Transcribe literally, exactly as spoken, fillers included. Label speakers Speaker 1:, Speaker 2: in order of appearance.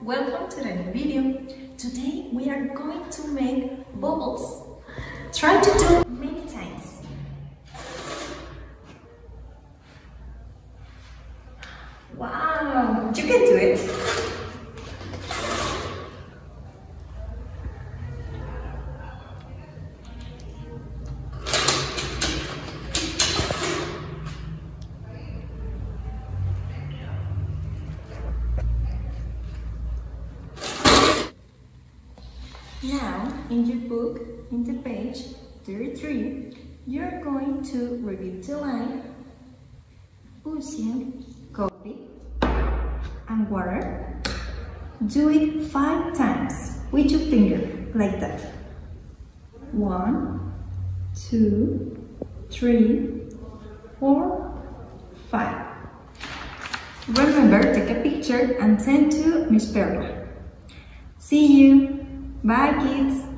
Speaker 1: welcome to the new video. Today we are going to make bubbles. Try to do many times. Wow, you can do it. Now, in your book, in the page thirty-three, you're going to repeat the line pushing coffee and water. Do it five times with your finger, like that. One, two, three, four, five. Remember, take a picture and send to Miss Perla. See you! Bye, kids!